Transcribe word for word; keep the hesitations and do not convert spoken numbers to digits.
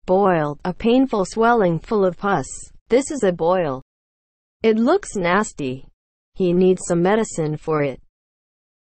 Boil. A painful swelling full of pus. This is a boil. It looks nasty. He needs some medicine for it.